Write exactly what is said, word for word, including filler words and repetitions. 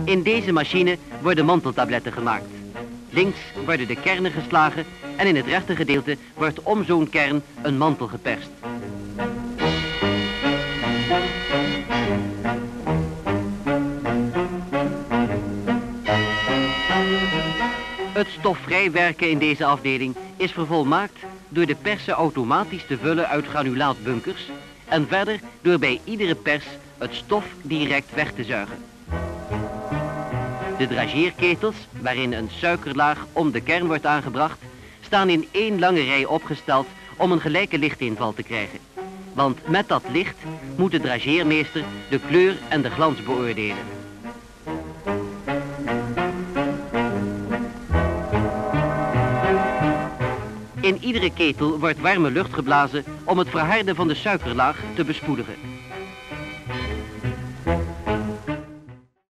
In deze machine worden manteltabletten gemaakt. Links worden de kernen geslagen en in het rechtergedeelte wordt om zo'n kern een mantel geperst. Het stofvrij werken in deze afdeling is vervolmaakt door de persen automatisch te vullen uit granulaatbunkers en verder door bij iedere pers het stof direct weg te zuigen. De drageerketels, waarin een suikerlaag om de kern wordt aangebracht, staan in één lange rij opgesteld om een gelijke lichtinval te krijgen. Want met dat licht moet de drageermeester de kleur en de glans beoordelen. In iedere ketel wordt warme lucht geblazen om het verharden van de suikerlaag te bespoedigen.